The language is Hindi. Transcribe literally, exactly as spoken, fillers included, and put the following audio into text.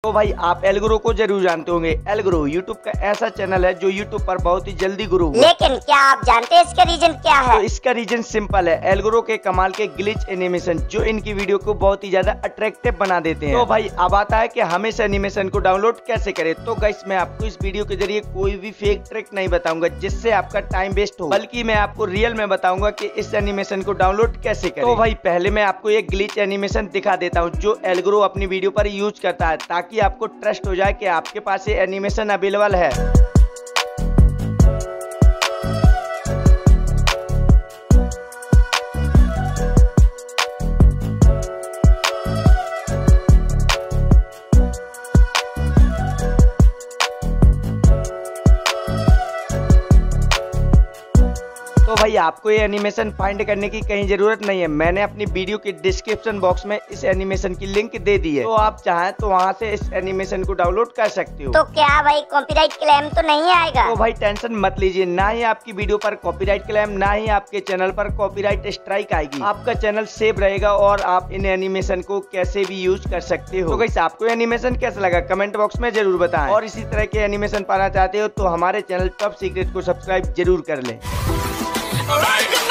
तो भाई आप एल्गोरो को जरूर जानते होंगे। एल्गोरो यूट्यूब का ऐसा चैनल है जो यूट्यूब पर बहुत ही जल्दी ग्रो हुआ। लेकिन क्या आप जानते हैं इसका रीजन क्या है? तो इसका रीजन सिंपल है, एल्गोरो के कमाल के ग्लिच एनिमेशन जो इनकी वीडियो को बहुत ही ज्यादा अट्रैक्टिव बना देते हैं। तो भाई अब आता है कि हम इस एनिमेशन को डाउनलोड कैसे करें। तो गाइस मैं आपको इस वीडियो के जरिए कोई भी फेक ट्रिक नहीं बताऊंगा जिससे आपका टाइम वेस्ट हो, बल्कि मैं आपको रियल में बताऊंगा कि इस एनिमेशन को डाउनलोड कैसे करें। तो भाई पहले मैं आपको एक ग्लिच एनिमेशन दिखा देता हूँ जो एल्गोरो अपनी वीडियो पर यूज करता है, ताकि आपको ट्रस्ट हो जाए कि आपके पास ये एनिमेशन अवेलेबल है। तो भाई आपको ये एनिमेशन फाइंड करने की कहीं जरूरत नहीं है, मैंने अपनी वीडियो के डिस्क्रिप्शन बॉक्स में इस एनिमेशन की लिंक दे दी है। तो आप चाहें तो वहां से इस एनिमेशन को डाउनलोड कर सकते हो। तो क्या भाई कॉपीराइट क्लेम तो नहीं आएगा? तो भाई टेंशन मत लीजिए, ना ही आपकी वीडियो पर कॉपीराइट क्लेम, ना ही आपके चैनल पर कॉपीराइट स्ट्राइक आएगी। आपका चैनल सेव रहेगा और आप इन एनिमेशन को कैसे भी यूज कर सकते हो। तो गाइस आपको एनिमेशन कैसा लगा कमेंट बॉक्स में जरूर बताएं, और इसी तरह के एनिमेशन पाना चाहते हो तो हमारे चैनल टॉप सीक्रेट को सब्सक्राइब जरूर कर लें। Alright.